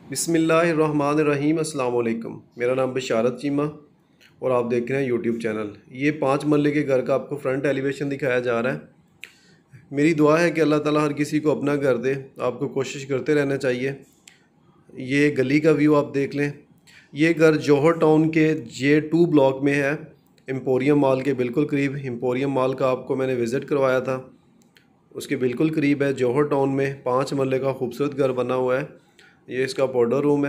बिस्मिल्लाहिर्रहमानिर्रहीम। अस्सलाम वालेकुम। मेरा नाम बशारत चीमा और आप देख रहे हैं यूट्यूब चैनल। ये 5 मरले के घर का आपको फ्रंट एलिवेशन दिखाया जा रहा है। मेरी दुआ है कि अल्लाह ताला हर किसी को अपना घर दे। आपको कोशिश करते रहना चाहिए। ये गली का व्यू आप देख लें। ये घर जौहर टाउन के J2 ब्लॉक में है, एम्पोरियम मॉल के बिल्कुल करीब। एम्पोरियम मॉल का आपको मैंने विज़िट करवाया था, उसके बिल्कुल करीब है। जौहर टाउन में 5 मरले का खूबसूरत घर बना हुआ है। ये इसका पाउडर रूम है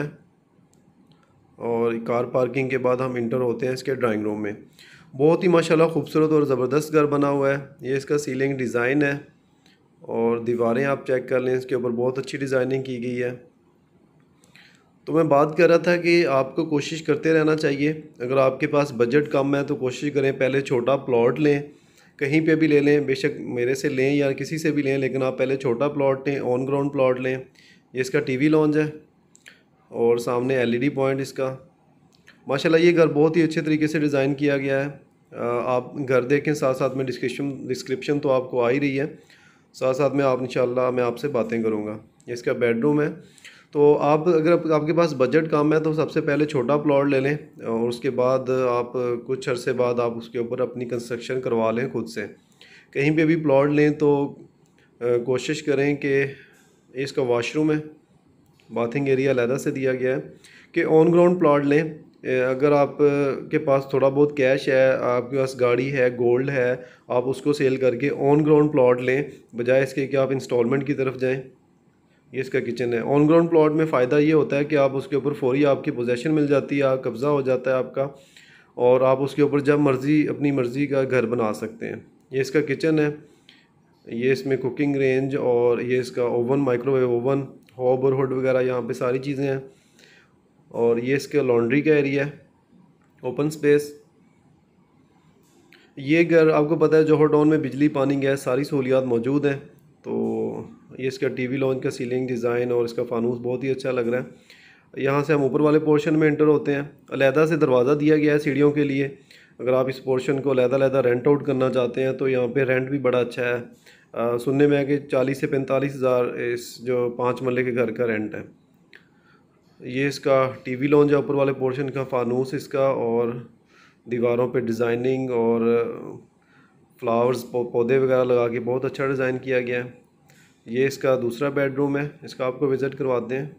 और कार पार्किंग के बाद हम इंटर होते हैं इसके ड्राइंग रूम में। बहुत ही माशाल्लाह खूबसूरत और ज़बरदस्त घर बना हुआ है। ये इसका सीलिंग डिज़ाइन है और दीवारें आप चेक कर लें, इसके ऊपर बहुत अच्छी डिज़ाइनिंग की गई है। तो मैं बात कर रहा था कि आपको कोशिश करते रहना चाहिए। अगर आपके पास बजट कम है तो कोशिश करें पहले छोटा प्लॉट लें, कहीं पे भी ले लें, बेशक मेरे से लें या किसी से भी लें, लेकिन आप पहले छोटा प्लॉट लें, ऑन ग्राउंड प्लॉट लें। ये इसका टीवी लॉन्ज है और सामने एलईडी पॉइंट इसका। माशाल्लाह ये घर बहुत ही अच्छे तरीके से डिज़ाइन किया गया है। आप घर देखें, साथ साथ में डिस्क्रिप्शन तो आपको आ ही रही है, साथ साथ में आप इंशाल्लाह मैं आपसे बातें करूँगा। ये इसका बेडरूम है। तो आप अगर आपके पास बजट कम है तो सबसे पहले छोटा प्लॉट ले लें और उसके बाद आप कुछ अरसे बाद आप उसके ऊपर अपनी कंस्ट्रक्शन करवा लें खुद से। कहीं पे भी प्लॉट लें तो कोशिश करें कि इसका वॉशरूम है, बाथिंग एरिया अलहदा से दिया गया है, कि ऑन ग्राउंड प्लॉट लें। अगर आप के पास थोड़ा बहुत कैश है, आपके पास गाड़ी है, गोल्ड है, आप उसको सेल करके ऑन ग्राउंड प्लॉट लें, बजाय इसके कि आप इंस्टॉलमेंट की तरफ जाएं। ये इसका किचन है। ऑन ग्राउंड प्लॉट में फ़ायदा ये होता है कि आप उसके ऊपर फौरी आपकी पोजेसन मिल जाती है, आप कब्ज़ा हो जाता है आपका, और आप उसके ऊपर जब मर्ज़ी अपनी मर्ज़ी का घर बना सकते हैं। ये इसका किचन है। ये इसमें कुकिंग रेंज और ये इसका ओवन, माइक्रोवेव ओवन, हॉब और हुड वगैरह यहाँ पे सारी चीज़ें हैं। और ये इसका लॉन्ड्री का एरिया है, ओपन स्पेस। ये घर आपको पता है जौहर टाउन में बिजली, पानी, गैस सारी सहूलियात मौजूद हैं। तो ये इसका टीवी लॉन्च का सीलिंग डिज़ाइन और इसका फानूस बहुत ही अच्छा लग रहा है। यहाँ से हम ऊपर वाले पोर्शन में एंटर होते हैं। अलहदा से दरवाज़ा दिया गया है सीढ़ियों के लिए। अगर आप इस पोर्शन को अलहदा रेंट आउट करना चाहते हैं तो यहाँ पे रेंट भी बड़ा अच्छा है। सुनने में है कि 40 से 45 हज़ार इस जो 5 मरले के घर का रेंट है। ये इसका टीवी लॉन्च है, ऊपर वाले पोर्शन का फानूस इसका, और दीवारों पे डिज़ाइनिंग और फ्लावर्स पौधे वगैरह लगा के बहुत अच्छा डिज़ाइन किया गया है। ये इसका दूसरा बेडरूम है, इसका आपको विज़िट करवाते हैं।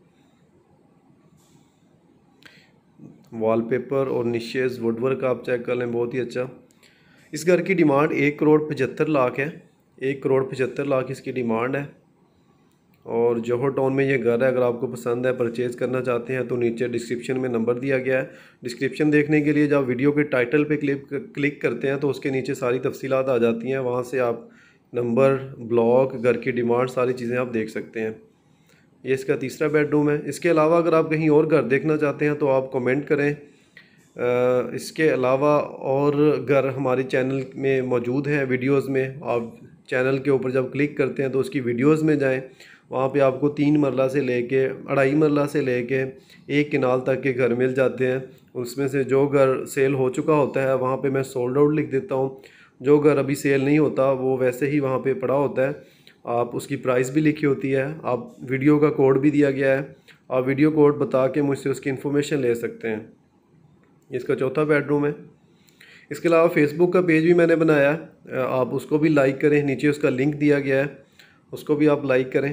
वॉलपेपर और निशेज़ वुडवर्क आप चेक कर लें, बहुत ही अच्छा। इस घर की डिमांड 1,75,00,000 है। 1,75,00,000 इसकी डिमांड है। और जौहर टाउन में ये घर है। अगर आपको पसंद है, परचेज़ करना चाहते हैं तो नीचे डिस्क्रिप्शन में नंबर दिया गया है। डिस्क्रिप्शन देखने के लिए जब वीडियो के टाइटल पे क्लिक करते हैं तो उसके नीचे सारी तफसीलात आ जाती हैं। वहाँ से आप नंबर, ब्लॉक, घर की डिमांड, सारी चीज़ें आप देख सकते हैं। ये इसका तीसरा बेडरूम है। इसके अलावा अगर आप कहीं और घर देखना चाहते हैं तो आप कमेंट करें। इसके अलावा और घर हमारे चैनल में मौजूद हैं वीडियोज़ में। आप चैनल के ऊपर जब क्लिक करते हैं तो उसकी वीडियोज़ में जाएं, वहाँ पे आपको 3 मरला से लेके 2.5 मरला से लेके 1 कनाल तक के घर मिल जाते हैं। उसमें से जो घर सेल हो चुका होता है वहाँ पे मैं सोल्ड आउट लिख देता हूँ। जो घर अभी सेल नहीं होता वो वैसे ही वहाँ पे पड़ा होता है। आप उसकी प्राइस भी लिखी होती है, आप वीडियो का कोड भी दिया गया है, आप वीडियो कोड बता के मुझसे उसकी इन्फॉर्मेशन ले सकते हैं। इसका चौथा बेडरूम है। इसके अलावा फेसबुक का पेज भी मैंने बनाया है, आप उसको भी लाइक करें, नीचे उसका लिंक दिया गया है, उसको भी आप लाइक करें।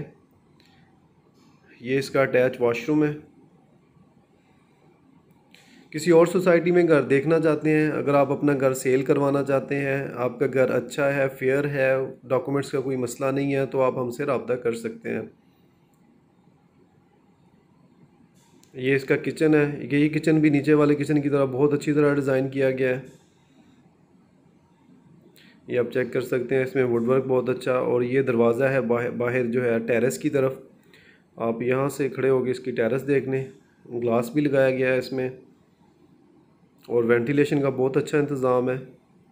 ये इसका अटैच वॉशरूम है। किसी और सोसाइटी में घर देखना चाहते हैं, अगर आप अपना घर सेल करवाना चाहते हैं, आपका घर अच्छा है, फेयर है, डॉक्यूमेंट्स का कोई मसला नहीं है, तो आप हमसे रब्ता कर सकते हैं। ये इसका किचन है। ये किचन भी नीचे वाले किचन की तरह बहुत अच्छी तरह डिज़ाइन किया गया है। ये आप चेक कर सकते हैं, इसमें वुडवर्क बहुत अच्छा। और ये दरवाज़ा है बाहर जो है टेरेस की तरफ। आप यहाँ से खड़े होकर इसकी टेरेस देख लें। ग्लास भी लगाया गया है इसमें और वेंटिलेशन का बहुत अच्छा इंतज़ाम है।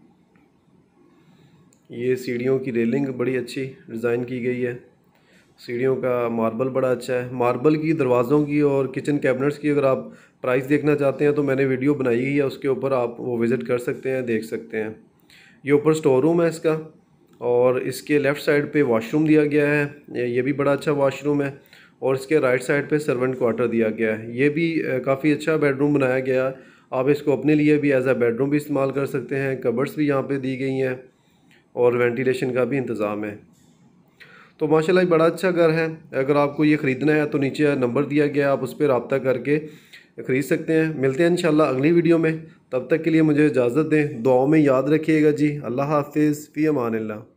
ये सीढ़ियों की रेलिंग बड़ी अच्छी डिज़ाइन की गई है। सीढ़ियों का मार्बल बड़ा अच्छा है। मार्बल की, दरवाज़ों की और किचन कैबिनेट्स की अगर आप प्राइस देखना चाहते हैं तो मैंने वीडियो बनाई हुई है, उसके ऊपर आप वो विज़िट कर सकते हैं, देख सकते हैं। ये ऊपर स्टोर रूम है इसका और इसके लेफ़्ट साइड पे वॉशरूम दिया गया है। ये भी बड़ा अच्छा वॉशरूम है। और इसके राइट साइड पे सर्वेंट क्वार्टर दिया गया है। ये भी काफ़ी अच्छा बेडरूम बनाया गया। आप इसको अपने लिए भी एज अ बेडरूम भी इस्तेमाल कर सकते हैं। कबर्ड्स भी यहाँ पे दी गई हैं और वेंटिलेशन का भी इंतज़ाम है। तो माशाल्लाह बड़ा अच्छा घर है। अगर आपको ये ख़रीदना है तो नीचे नंबर दिया गया है, आप उस पर रब्ता करके ख़रीद सकते हैं। मिलते हैं इंशाल्लाह अगली वीडियो में। तब तक के लिए मुझे इजाज़त दें। दुआओं में याद रखिएगा जी। अल्लाह हाफिज़, फ़ी अमान अल्लाह।